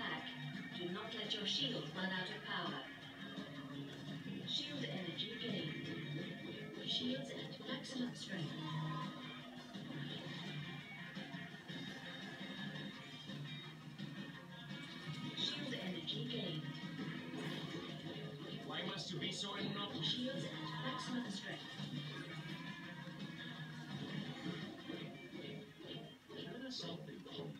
attack. Do not let your shield run out of power. Shield energy gained. Shields at maximum strength. Shield energy gained. Why must you be so innocuous? Shields at maximum strength. Show us something.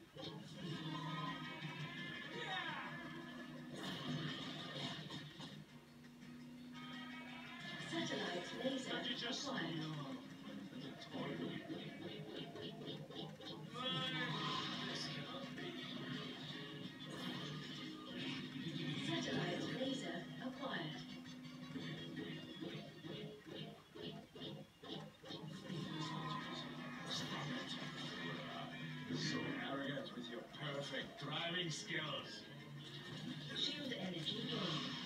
Satellite laser acquired. Satellite laser acquired. So arrogant with your perfect driving skills. Shield energy gained.